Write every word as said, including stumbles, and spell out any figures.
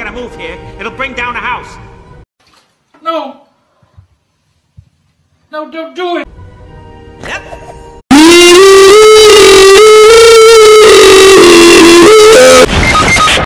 to move here, it'll bring down a house. No. No, don't do it.